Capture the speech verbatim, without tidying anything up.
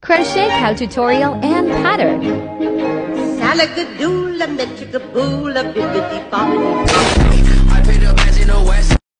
Crochet cow tutorial and pattern. Salagadoola, metricaboola, bibbidi bobbidi.